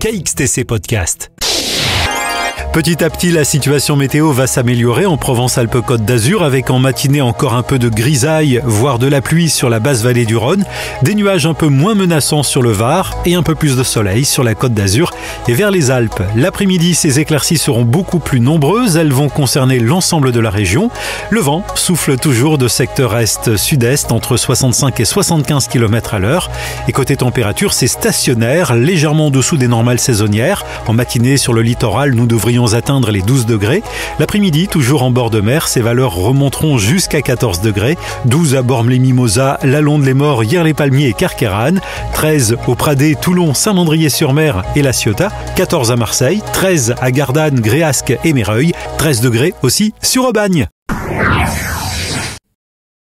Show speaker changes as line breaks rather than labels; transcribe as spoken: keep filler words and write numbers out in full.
K X T C Podcast. Petit à petit, la situation météo va s'améliorer en Provence-Alpes-Côte d'Azur avec en matinée encore un peu de grisaille, voire de la pluie sur la basse vallée du Rhône, des nuages un peu moins menaçants sur le Var et un peu plus de soleil sur la Côte d'Azur et vers les Alpes. L'après-midi, ces éclaircies seront beaucoup plus nombreuses, elles vont concerner l'ensemble de la région. Le vent souffle toujours de secteur est-sud-est entre soixante-cinq et soixante-quinze kilomètres à l'heure. Et côté température, c'est stationnaire, légèrement en dessous des normales saisonnières. En matinée, sur le littoral, nous devrions atteindre les douze degrés. L'après-midi, toujours en bord de mer, ces valeurs remonteront jusqu'à quatorze degrés. douze à Bormes-les-Mimosas, La Londe-les-Morts, Hyères-les-Palmiers et Carqueiranne. treize au Pradé, Toulon, Saint-Mandrier-sur-Mer et La Ciotat. quatorze à Marseille. treize à Gardanne, Gréasque et Méreuil. treize degrés aussi sur Aubagne.